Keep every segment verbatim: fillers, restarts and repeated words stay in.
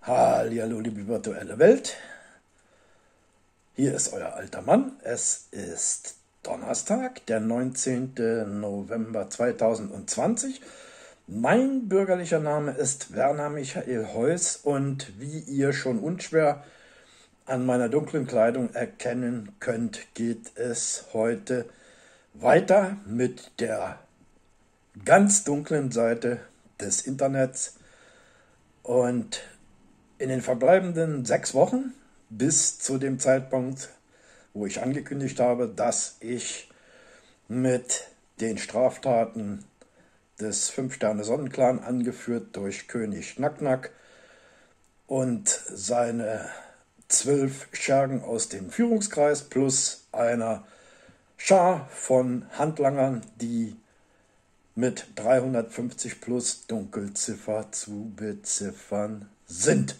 Hallihallo, liebe virtuelle Welt. Hier ist euer alter Mann. Es ist Donnerstag, der neunzehnten November zweitausendzwanzig. Mein bürgerlicher Name ist Werner Michael Heuss und wie ihr schon unschwer an meiner dunklen Kleidung erkennen könnt, geht es heute weiter mit der ganz dunklen Seite des Internets. Und in den verbleibenden sechs Wochen bis zu dem Zeitpunkt, wo ich angekündigt habe, dass ich mit den Straftaten des Fünf-Sterne-Sonnenclan, angeführt durch König Schnacknack und seine zwölf Schergen aus dem Führungskreis plus einer Schar von Handlangern, die mit dreihundertfünfzig plus Dunkelziffer zu beziffern sind.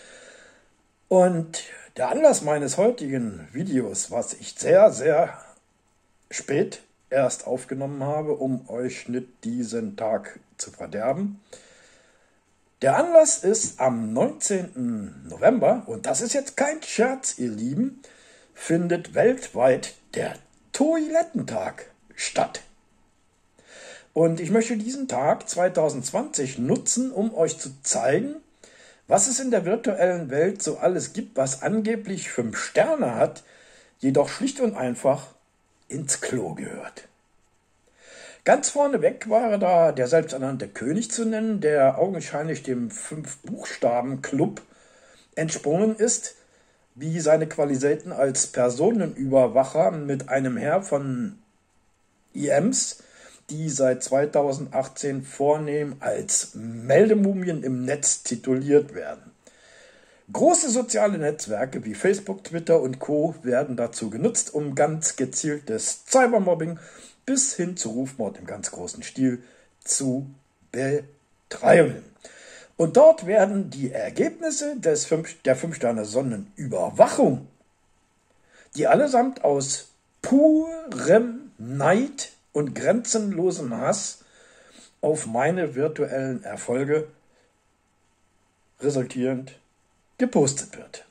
Und der Anlass meines heutigen Videos, was ich sehr, sehr spät erst aufgenommen habe, um euch nicht diesen Tag zu verderben. Der Anlass ist am neunzehnten November, und das ist jetzt kein Scherz, ihr Lieben, findet weltweit der Toilettentag statt. Und ich möchte diesen Tag zweitausendzwanzig nutzen, um euch zu zeigen, was es in der virtuellen Welt so alles gibt, was angeblich fünf Sterne hat, jedoch schlicht und einfach ins Klo gehört. Ganz vorneweg war da der selbsternannte König zu nennen, der augenscheinlich dem Fünf-Buchstaben-Club entsprungen ist, wie seine Qualitäten als Personenüberwacher mit einem Heer von I Ms, die seit zweitausendachtzehn vornehm als Meldemumien im Netz tituliert werden. Große soziale Netzwerke wie Facebook, Twitter und Co. werden dazu genutzt, um ganz gezieltes Cybermobbing bis hin zu Rufmord im ganz großen Stil zu betreiben. Und dort werden die Ergebnisse des fünf, der Fünf-Sterne-Sonnenüberwachung, die allesamt aus purem Neid und grenzenlosen Hass auf meine virtuellen Erfolge resultierend gepostet wird.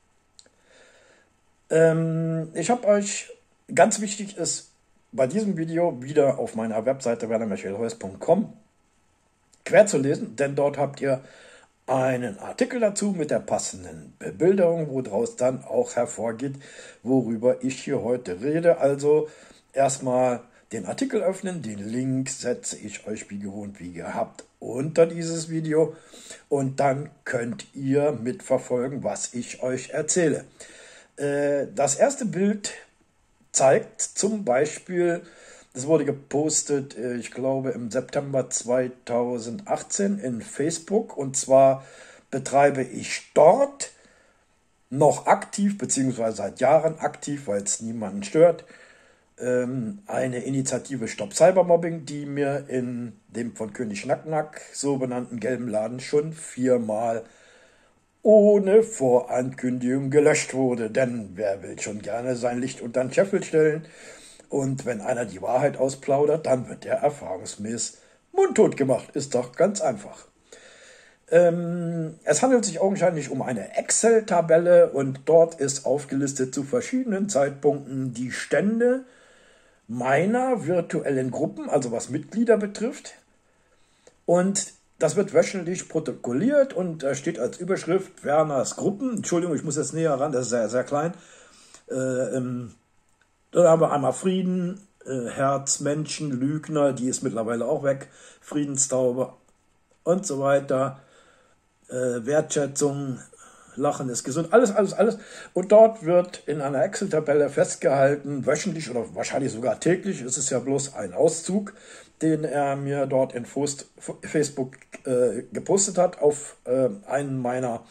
Ähm, ich habe euch, ganz wichtig ist, bei diesem Video wieder auf meiner Webseite werner michael heuss punkt com quer zu lesen, denn dort habt ihr einen Artikel dazu mit der passenden Bebilderung, woraus dann auch hervorgeht, worüber ich hier heute rede. Also erstmal den Artikel öffnen, den Link setze ich euch wie gewohnt, wie gehabt, unter dieses Video und dann könnt ihr mitverfolgen, was ich euch erzähle. Äh, das erste Bild zeigt zum Beispiel, das wurde gepostet, ich glaube im September zweitausendachtzehn in Facebook, und zwar betreibe ich dort noch aktiv, beziehungsweise seit Jahren aktiv, weil es niemanden stört, eine Initiative Stop Cybermobbing, die mir in dem von König Schnacknack so benannten gelben Laden schon viermal ohne Vorankündigung gelöscht wurde. Denn wer will schon gerne sein Licht unter den Scheffel stellen? Und wenn einer die Wahrheit ausplaudert, dann wird er erfahrungsgemäß mundtot gemacht. Ist doch ganz einfach. Ähm, es handelt sich augenscheinlich um eine Excel-Tabelle und dort ist aufgelistet zu verschiedenen Zeitpunkten die Stände meiner virtuellen Gruppen, also was Mitglieder betrifft. Und das wird wöchentlich protokolliert und da steht als Überschrift Werners Gruppen. Entschuldigung, ich muss jetzt näher ran, das ist sehr, sehr klein. Äh, ähm, dann haben wir einmal Frieden, äh, Herz, Menschen, Lügner, die ist mittlerweile auch weg, Friedenstaube und so weiter, äh, Wertschätzung, Lachen ist gesund, alles, alles, alles. Und dort wird in einer Excel-Tabelle festgehalten, wöchentlich oder wahrscheinlich sogar täglich, es ist ja bloß ein Auszug, den er mir dort in Facebook äh, gepostet hat, auf äh, einen meiner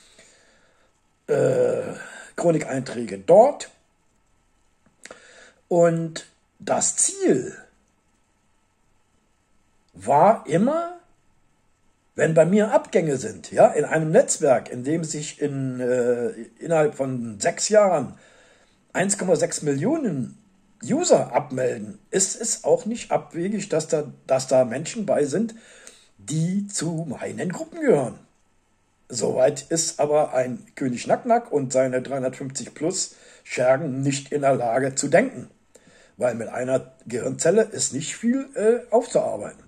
äh, Chronic-Einträge dort. Und das Ziel war immer, wenn bei mir Abgänge sind, ja, in einem Netzwerk, in dem sich in, äh, innerhalb von sechs Jahren eins Komma sechs Millionen User abmelden, ist es auch nicht abwegig, dass da, dass da Menschen bei sind, die zu meinen Gruppen gehören. Soweit ist aber ein König Nacknack und seine dreihundertfünfzig plus Schergen nicht in der Lage zu denken, weil mit einer Gehirnzelle ist nicht viel äh, aufzuarbeiten.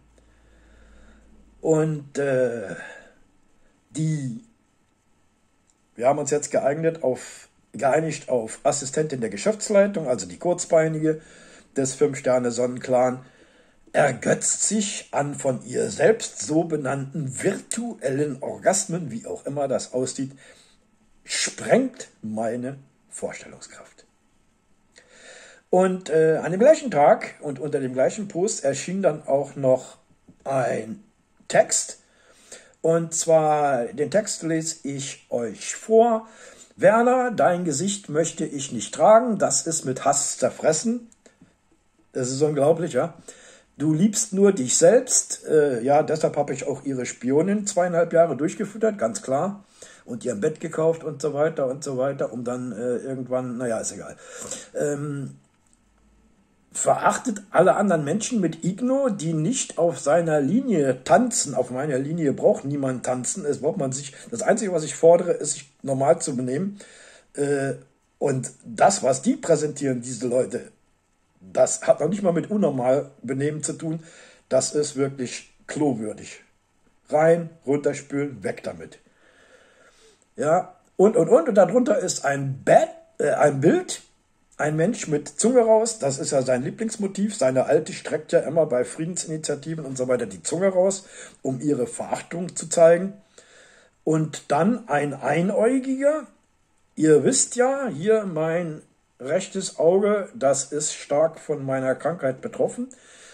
Und äh, die, wir haben uns jetzt geeignet auf, geeinigt auf Assistentin der Geschäftsleitung, also die Kurzbeinige des Fünf-Sterne-Sonnenclan, ergötzt sich an von ihr selbst so benannten virtuellen Orgasmen, wie auch immer das aussieht, sprengt meine Vorstellungskraft. Und äh, an dem gleichen Tag und unter dem gleichen Post erschien dann auch noch ein Text. Und zwar, den Text lese ich euch vor. Werner, dein Gesicht möchte ich nicht tragen, das ist mit Hass zerfressen. Das ist unglaublich, ja. Du liebst nur dich selbst. Äh, ja, deshalb habe ich auch ihre Spionin zweieinhalb Jahre durchgefüttert, ganz klar. Und ihr ein Bett gekauft und so weiter und so weiter, um dann äh, irgendwann, naja, ist egal. Ähm, verachtet alle anderen Menschen mit Igno, die nicht auf seiner Linie tanzen. Auf meiner Linie braucht niemand tanzen. Es braucht man sich. Das Einzige, was ich fordere, ist, sich normal zu benehmen. Äh, und das, was die präsentieren, diese Leute, das hat noch nicht mal mit unnormal Benehmen zu tun. Das ist wirklich klowürdig. Rein, runterspülen, weg damit. Ja, und, und, und. Und darunter ist ein, Bad, äh, ein Bild, ein Mensch mit Zunge raus. Das ist ja sein Lieblingsmotiv. Seine Alte streckt ja immer bei Friedensinitiativen und so weiter die Zunge raus, um ihre Verachtung zu zeigen. Und dann ein Einäugiger. Ihr wisst ja, hier mein rechtes Auge, das ist stark von meiner Krankheit betroffen.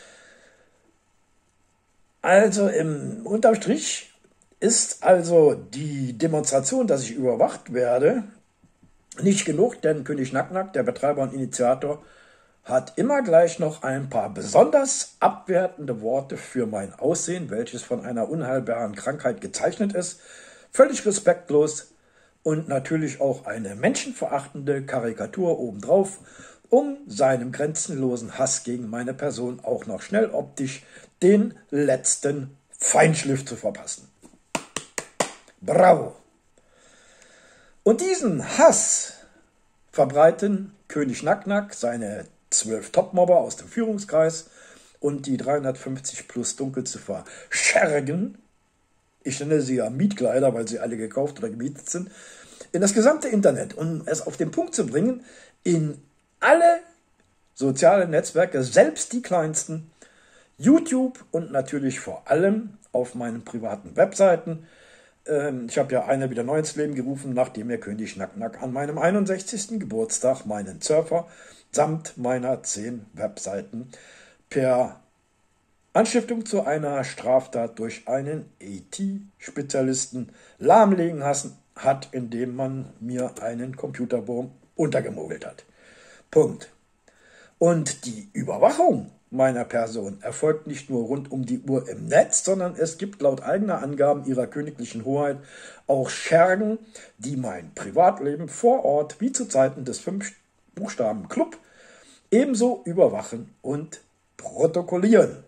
Also im unterm Strich ist also die Demonstration, dass ich überwacht werde, nicht genug, denn König Nacknack, der Betreiber und Initiator, hat immer gleich noch ein paar besonders abwertende Worte für mein Aussehen, welches von einer unheilbaren Krankheit gezeichnet ist, völlig respektlos und natürlich auch eine menschenverachtende Karikatur obendrauf, um seinem grenzenlosen Hass gegen meine Person auch noch schnell optisch den letzten Feinschliff zu verpassen. Bravo! Und diesen Hass verbreiten König Nacknack, seine zwölf Topmobber aus dem Führungskreis und die dreihundertfünfzig plus dunkel zu verschergen. Ich nenne sie ja Mietkleider, weil sie alle gekauft oder gemietet sind, in das gesamte Internet, um es auf den Punkt zu bringen, in alle sozialen Netzwerke, selbst die kleinsten, YouTube und natürlich vor allem auf meinen privaten Webseiten. Ähm, ich habe ja eine wieder neu ins Leben gerufen, nachdem mir König Nacknack an meinem einundsechzigsten Geburtstag meinen Surfer samt meiner zehn Webseiten per Anstiftung zu einer Straftat durch einen I T-Spezialisten lahmlegen hat, indem man mir einen Computerwurm untergemogelt hat. Punkt. Und die Überwachung meiner Person erfolgt nicht nur rund um die Uhr im Netz, sondern es gibt laut eigener Angaben ihrer königlichen Hoheit auch Schergen, die mein Privatleben vor Ort wie zu Zeiten des Fünf-Buchstaben-Club ebenso überwachen und protokollieren.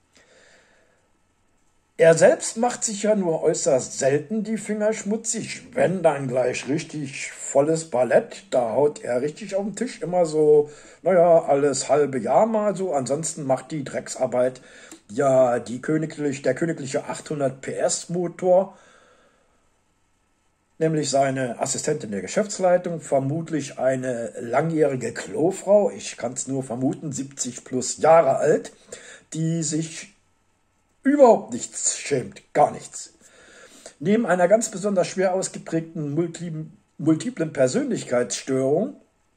Er selbst macht sich ja nur äußerst selten die Finger schmutzig, wenn dann gleich richtig volles Ballett. Da haut er richtig auf den Tisch, immer so, naja, alles halbe Jahr mal so. Ansonsten macht die Drecksarbeit ja die königlich, der königliche achthundert P S Motor, nämlich seine Assistentin der Geschäftsleitung, vermutlich eine langjährige Klofrau, ich kann es nur vermuten, siebzig plus Jahre alt, die sich überhaupt nichts schämt, gar nichts. Neben einer ganz besonders schwer ausgeprägten multiplen Persönlichkeitsstörung,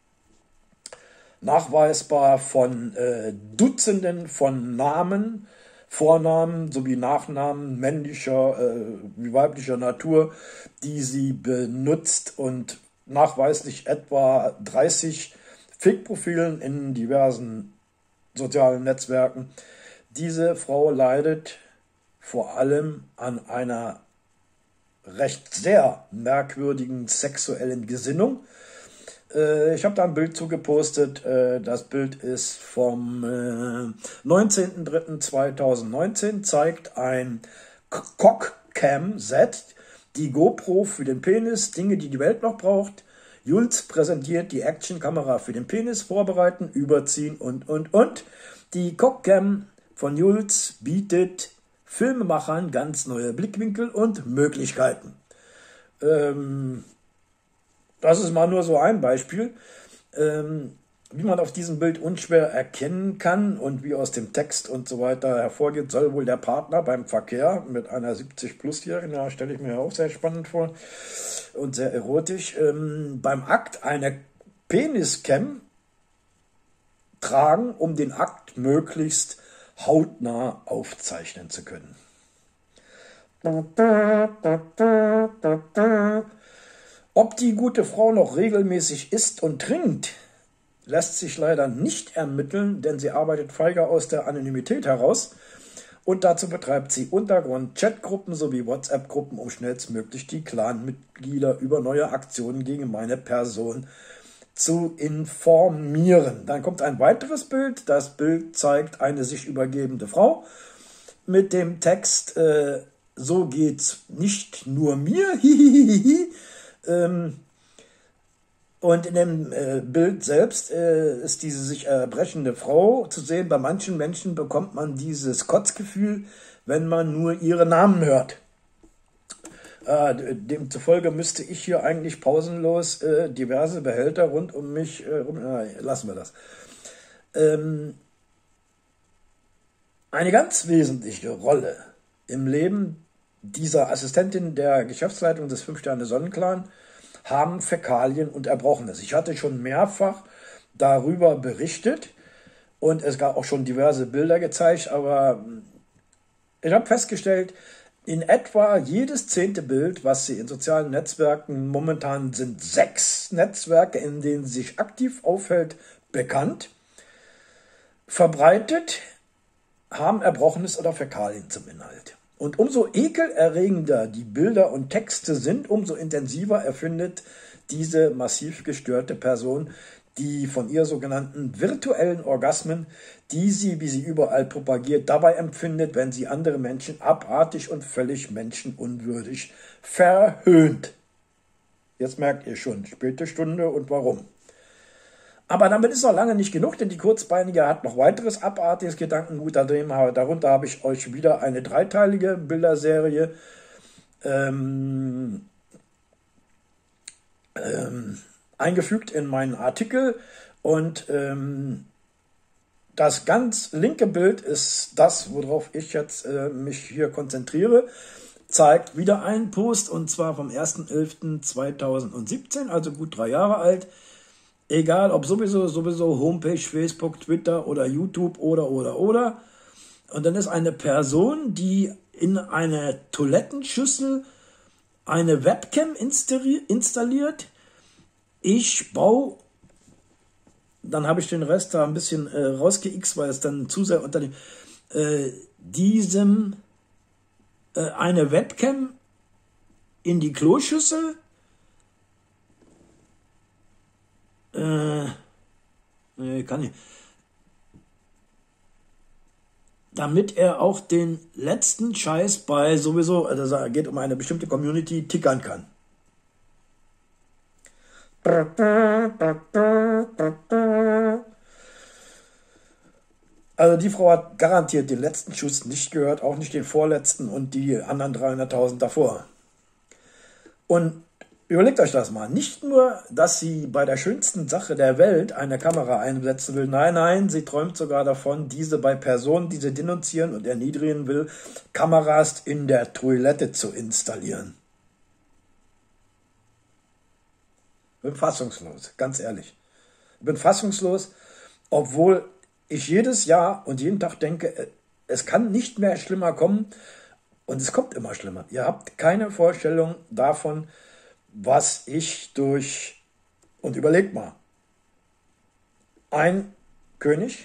nachweisbar von äh, Dutzenden von Namen, Vornamen sowie Nachnamen männlicher äh, wie weiblicher Natur, die sie benutzt und nachweislich etwa dreißig Fake-Profilen in diversen sozialen Netzwerken. Diese Frau leidet vor allem an einer recht sehr merkwürdigen sexuellen Gesinnung. Äh, ich habe da ein Bild zugepostet. Äh, das Bild ist vom äh, neunzehnten dritten zweitausendneunzehn, zeigt ein Cockcam-Set, die GoPro für den Penis, Dinge, die die Welt noch braucht. Julz präsentiert die Actionkamera für den Penis, vorbereiten, überziehen und, und, und. Die Cockcam von Julz bietet Filmemachern ganz neue Blickwinkel und Möglichkeiten. Ähm, das ist mal nur so ein Beispiel. Ähm, wie man auf diesem Bild unschwer erkennen kann und wie aus dem Text und so weiter hervorgeht, soll wohl der Partner beim Verkehr mit einer siebzig-Plus-Jährigen, ja, stelle ich mir auch sehr spannend vor und sehr erotisch, ähm, beim Akt eine Peniscam tragen, um den Akt möglichst hautnah aufzeichnen zu können. Ob die gute Frau noch regelmäßig isst und trinkt, lässt sich leider nicht ermitteln, denn sie arbeitet feige aus der Anonymität heraus und dazu betreibt sie Untergrund-Chatgruppen sowie WhatsApp-Gruppen, um schnellstmöglich die Clan-Mitglieder über neue Aktionen gegen meine Person zu informieren. Dann kommt ein weiteres Bild. Das Bild zeigt eine sich übergebende Frau mit dem Text äh, so geht's nicht nur mir. ähm, Und in dem äh, Bild selbst äh, ist diese sich erbrechende Frau zu sehen. Bei manchen Menschen bekommt man dieses Kotzgefühl, wenn man nur ihre Namen hört. Äh, demzufolge müsste ich hier eigentlich pausenlos äh, diverse Behälter rund um mich, äh, rum, äh, lassen wir das. Ähm, eine ganz wesentliche Rolle im Leben dieser Assistentin der Geschäftsleitung des Fünf-Sterne-Sonnenclan haben Fäkalien und Erbrochenes. Ich hatte schon mehrfach darüber berichtet und es gab auch schon diverse Bilder gezeigt, aber ich habe festgestellt, in etwa jedes zehnte Bild, was sie in sozialen Netzwerken, momentan sind sechs Netzwerke, in denen sie sich aktiv aufhält, bekannt, verbreitet, haben Erbrochenes oder Fäkalien zum Inhalt. Und umso ekelerregender die Bilder und Texte sind, umso intensiver erfindet diese massiv gestörte Person die von ihr sogenannten virtuellen Orgasmen, die sie, wie sie überall propagiert, dabei empfindet, wenn sie andere Menschen abartig und völlig menschenunwürdig verhöhnt. Jetzt merkt ihr schon, späte Stunde und warum. Aber damit ist noch lange nicht genug, denn die Kurzbeinige hat noch weiteres abartiges Gedankengut. Darunter habe ich euch wieder eine dreiteilige Bilderserie ähm, ähm, eingefügt in meinen Artikel. Und ähm, das ganz linke Bild ist das, worauf ich jetzt äh, mich hier konzentriere. Zeigt wieder einen Post, und zwar vom ersten elften zweitausendsiebzehn, also gut drei Jahre alt. Egal, ob sowieso, sowieso Homepage, Facebook, Twitter oder YouTube oder, oder, oder. Und dann ist eine Person, die in eine Toilettenschüssel eine Webcam installiert. Ich baue, dann habe ich den Rest da ein bisschen äh, rausgeixt, weil es dann zu sehr unter dem, äh, diesem, äh, eine Webcam in die Kloschüssel. Äh, nee, kann ich. Damit er auch den letzten Scheiß bei sowieso, also es geht um eine bestimmte Community, tickern kann. Also die Frau hat garantiert den letzten Schuss nicht gehört, auch nicht den vorletzten und die anderen dreihunderttausend davor. Und überlegt euch das mal. Nicht nur, dass sie bei der schönsten Sache der Welt eine Kamera einsetzen will. Nein, nein, sie träumt sogar davon, diese bei Personen, die sie denunzieren und erniedrigen will, Kameras in der Toilette zu installieren. Ich bin fassungslos, ganz ehrlich. Ich bin fassungslos, obwohl ich jedes Jahr und jeden Tag denke, es kann nicht mehr schlimmer kommen und es kommt immer schlimmer. Ihr habt keine Vorstellung davon, was ich durch, und überlegt mal, ein König,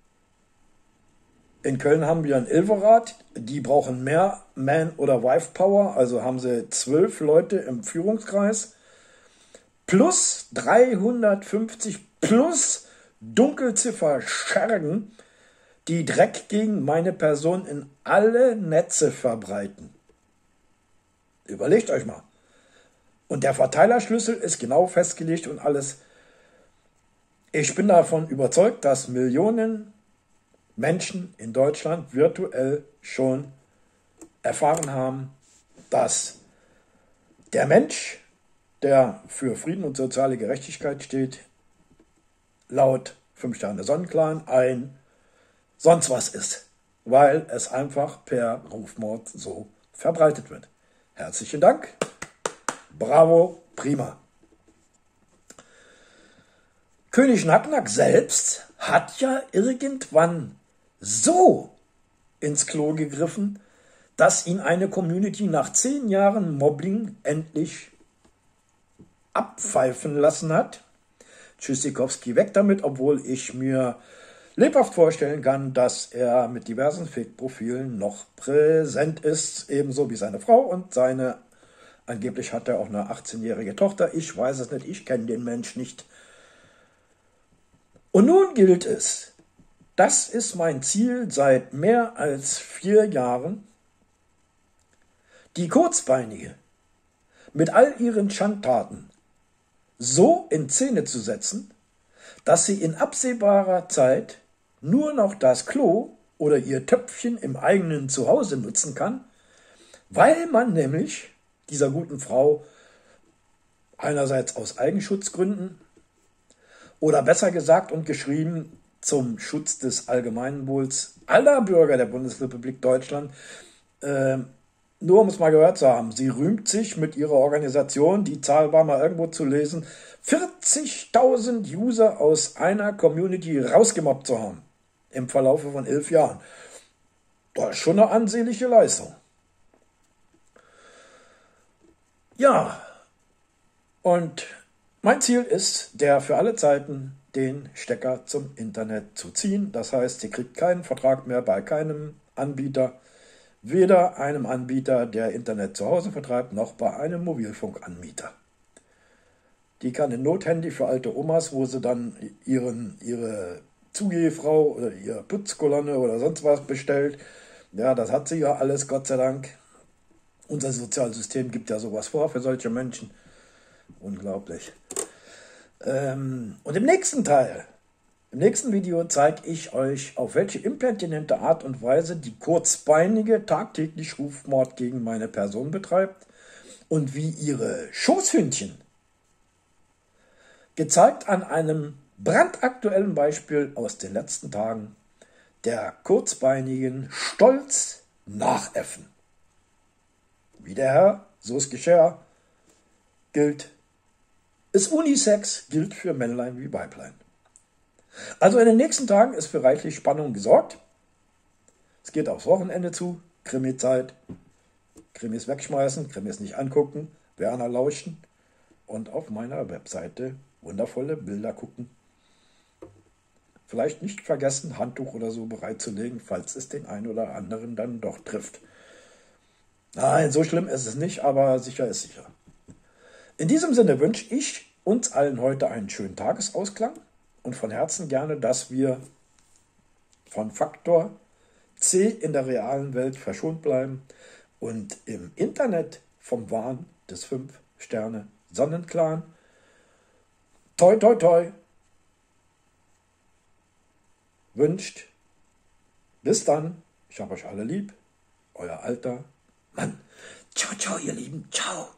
in Köln haben wir ein Ilvorat, die brauchen mehr Man- oder Wife-Power, also haben sie zwölf Leute im Führungskreis, plus dreihundertfünfzig plus Dunkelziffer Schergen, die Dreck gegen meine Person in alle Netze verbreiten. Überlegt euch mal. Und der Verteilerschlüssel ist genau festgelegt und alles. Ich bin davon überzeugt, dass Millionen Menschen in Deutschland virtuell schon erfahren haben, dass der Mensch, der für Frieden und soziale Gerechtigkeit steht, laut fünf Sterne Sonnenclan ein sonst was ist, weil es einfach per Rufmord so verbreitet wird. Herzlichen Dank. Bravo, prima. König Nacknack selbst hat ja irgendwann so ins Klo gegriffen, dass ihn eine Community nach zehn Jahren Mobbing endlich abpfeifen lassen hat. Tschüssikowski, weg damit, obwohl ich mir lebhaft vorstellen kann, dass er mit diversen Fake-Profilen noch präsent ist, ebenso wie seine Frau und seine, angeblich hat er auch eine achtzehnjährige Tochter, ich weiß es nicht, ich kenne den Mensch nicht. Und nun gilt es, das ist mein Ziel seit mehr als vier Jahren, die Kurzbeinige mit all ihren Schandtaten so in Szene zu setzen, dass sie in absehbarer Zeit nur noch das Klo oder ihr Töpfchen im eigenen Zuhause nutzen kann, weil man nämlich dieser guten Frau einerseits aus Eigenschutzgründen oder besser gesagt und geschrieben zum Schutz des Allgemeinwohls aller Bürger der Bundesrepublik Deutschland, äh, nur um es mal gehört zu haben, sie rühmt sich mit ihrer Organisation, die Zahl war mal irgendwo zu lesen, vierzigtausend User aus einer Community rausgemobbt zu haben im Verlaufe von elf Jahren. Das ist schon eine ansehnliche Leistung. Ja, und mein Ziel ist, der für alle Zeiten den Stecker zum Internet zu ziehen. Das heißt, sie kriegt keinen Vertrag mehr bei keinem Anbieter, weder einem Anbieter, der Internet zu Hause vertreibt, noch bei einem Mobilfunkanbieter. Die kann ein Nothandy für alte Omas, wo sie dann ihren, ihre Zugehfrau oder ihre Putzkolonne oder sonst was bestellt. Ja, das hat sie ja alles, Gott sei Dank. Unser Sozialsystem gibt ja sowas vor für solche Menschen. Unglaublich. Ähm, und im nächsten Teil, im nächsten Video zeige ich euch, auf welche impertinente Art und Weise die Kurzbeinige tagtäglich Rufmord gegen meine Person betreibt und wie ihre Schoßhündchen, gezeigt an einem brandaktuellen Beispiel aus den letzten Tagen, der Kurzbeinigen stolz nachäffen. Wie der Herr, so ist Geschirr, gilt, ist Unisex, gilt für Männlein wie Weiblein. Also in den nächsten Tagen ist für reichlich Spannung gesorgt. Es geht aufs Wochenende zu, Krimi-Zeit, Krimis wegschmeißen, Krimis nicht angucken, Werner lauschen und auf meiner Webseite wundervolle Bilder gucken. Vielleicht nicht vergessen, Handtuch oder so bereitzulegen, falls es den einen oder anderen dann doch trifft. Nein, so schlimm ist es nicht, aber sicher ist sicher. In diesem Sinne wünsche ich uns allen heute einen schönen Tagesausklang und von Herzen gerne, dass wir von Faktor C in der realen Welt verschont bleiben und im Internet vom Wahn des fünf Sterne Sonnenclan toi toi toi wünscht. Bis dann, ich habe euch alle lieb, euer alter Mann. Ciao, ciao, ihr Lieben, ciao.